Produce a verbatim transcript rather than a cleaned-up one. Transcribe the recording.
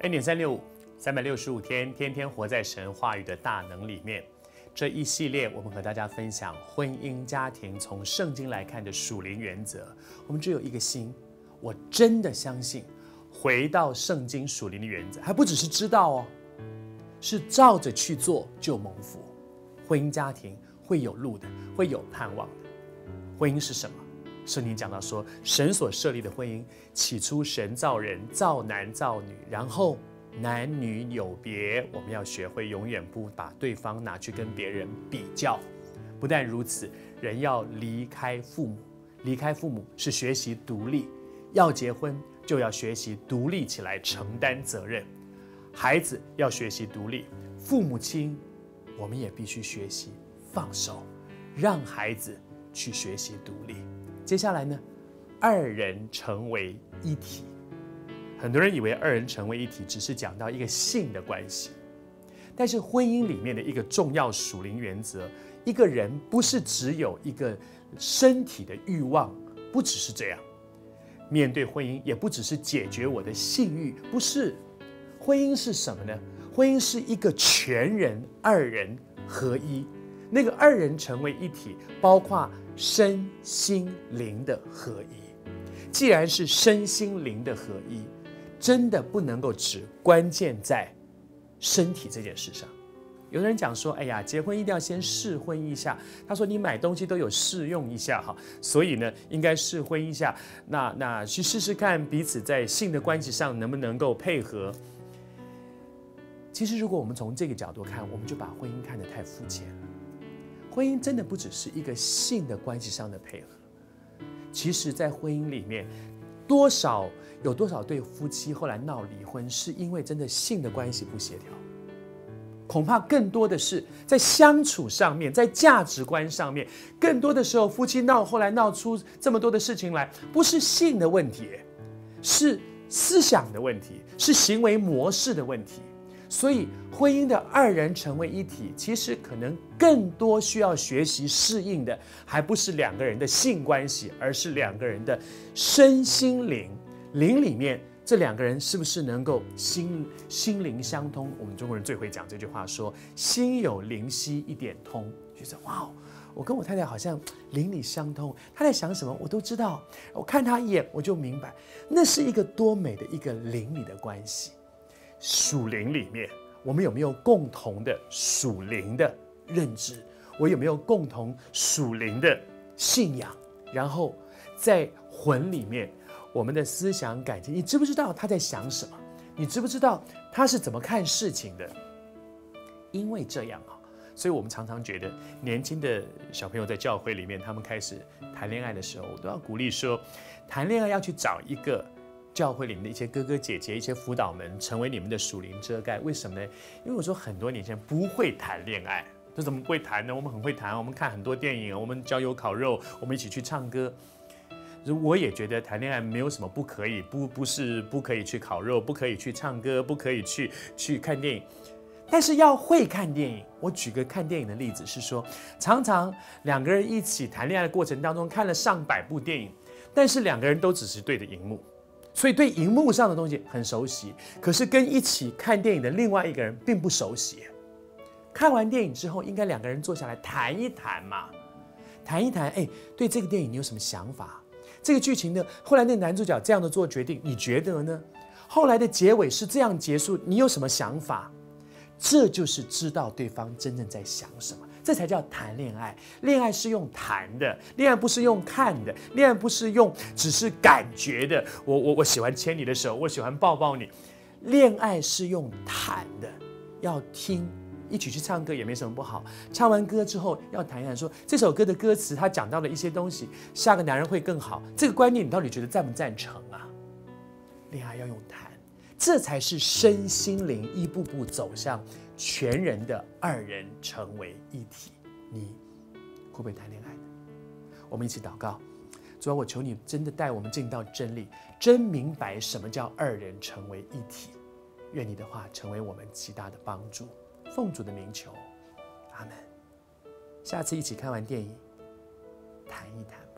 恩典三六五，三百六十五天，天天活在神话语的大能里面。这一系列，我们和大家分享婚姻家庭从圣经来看的属灵原则。我们只有一个心，我真的相信，回到圣经属灵的原则，还不只是知道哦，是照着去做就蒙福。婚姻家庭会有路的，会有盼望的。婚姻是什么？圣经讲到说，神所设立的婚姻，起初神造人，造男造女，然后男女有别，我们要学会永远不把对方拿去跟别人比较。不但如此，人要离开父母，离开父母是学习独立，要结婚就要学习独立起来承担责任。孩子要学习独立，父母亲我们也必须学习放手，让孩子去学习独立。接下来呢，二人成为一体。很多人以为二人成为一体只是讲到一个性的关系，但是婚姻里面的一个重要属灵原则，一个人不是只有一个身体的欲望，不只是这样。面对婚姻也不只是解决我的性欲，不是。婚姻是什么呢？婚姻是一个全人，二人合一。那个二人成为一体，包括身心灵的合一。既然是身心灵的合一，真的不能够只关键在身体这件事上。有的人讲说，哎呀，结婚一定要先试婚一下。他说你买东西都有试用一下哈，所以呢，应该试婚一下，那那去试试看彼此在性的关系上能不能够配合。其实如果我们从这个角度看，我们就把婚姻看得太肤浅了。婚姻真的不只是一个性的关系上的配合，其实在婚姻里面，多少有多少对夫妻后来闹离婚，是因为真的性的关系不协调。恐怕更多的是在相处上面，在价值观上面，更多的时候夫妻闹后来闹出这么多的事情来，不是性的问题，是思想的问题，是行为模式的问题。所以婚姻的二人成为一体，其实可能更多需要学习适应的，还不是两个人的性关系，而是两个人的身心灵。灵里面这两个人是不是能够心心灵相通？我们中国人最会讲这句话，说心有灵犀一点通，觉得哇，我跟我太太好像灵里相通，她在想什么我都知道，我看她一眼我就明白，那是一个多美的一个灵里的关系。属灵里面，我们有没有共同的属灵的认知？我有没有共同属灵的信仰？然后在魂里面，我们的思想感情，你知不知道他在想什么？你知不知道他是怎么看事情的？因为这样啊，所以我们常常觉得年轻的小朋友在教会里面，他们开始谈恋爱的时候，我都要鼓励说，谈恋爱要去找一个教会里面的一些哥哥姐姐、一些辅导们，成为你们的属灵遮盖。为什么呢？因为我说很多年轻人不会谈恋爱，这怎么不会谈呢？我们很会谈，我们看很多电影，我们郊游烤肉，我们一起去唱歌。我也觉得谈恋爱没有什么不可以，不不是不可以去烤肉，不可以去唱歌，不可以去去看电影，但是要会看电影。我举个看电影的例子是说，常常两个人一起谈恋爱的过程当中，看了上百部电影，但是两个人都只是对着荧幕。所以对荧幕上的东西很熟悉，可是跟一起看电影的另外一个人并不熟悉。看完电影之后，应该两个人坐下来谈一谈嘛，谈一谈，哎，对这个电影你有什么想法？这个剧情呢，后来那男主角这样的做决定，你觉得呢？后来的结尾是这样结束，你有什么想法？这就是知道对方真正在想什么。这才叫谈恋爱。恋爱是用谈的，恋爱不是用看的，恋爱不是用只是感觉的。我我我喜欢牵你的手，我喜欢抱抱你。恋爱是用谈的，要听，一起去唱歌也没什么不好。唱完歌之后要谈一谈说，这首歌的歌词它讲到了一些东西，下个男人会更好。这个观念你到底觉得赞不赞成啊？恋爱要用谈，这才是身心灵一步步走向全人的二人成为一体。你会不会谈恋爱呢？我们一起祷告，主啊，我求你真的带我们进到真理，真明白什么叫二人成为一体。愿你的话成为我们极大的帮助，奉主的名求，阿们。下次一起看完电影谈一谈。